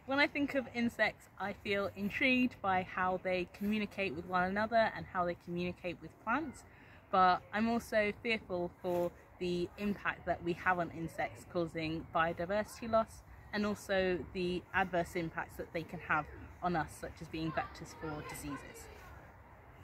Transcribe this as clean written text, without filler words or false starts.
When I think of insects, I feel intrigued by how they communicate with one another and how they communicate with plants, but I'm also fearful for the impact that we have on insects, causing biodiversity loss and also the adverse impacts that they can have on us, such as being vectors for diseases.